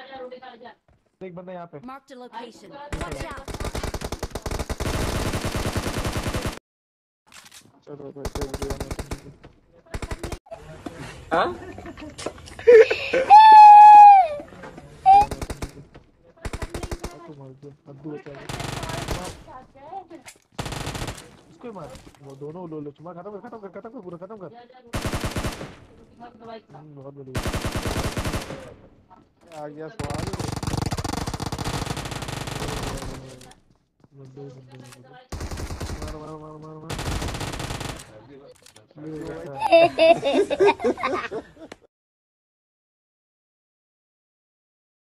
एक बंदा यहाँ पे। Marked a location. Watch out. चलो भाई चल दिया मैं। हाँ इसको मार, वो दोनों लो लो चुमा, खत्म कर पूरा खत्म कर। बहुत बढ़िया आ गया स्वाद। मार मार मार मार मार